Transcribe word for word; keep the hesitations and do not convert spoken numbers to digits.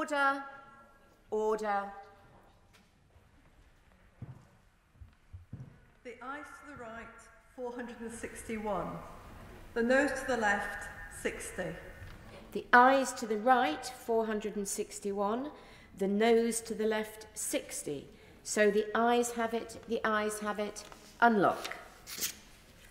Order, order. The ayes to the right, four hundred sixty-one. The noes to the left, sixty. The ayes to the right, four hundred sixty-one. The noes to the left, sixty. So the ayes have it, the ayes have it. Unlock.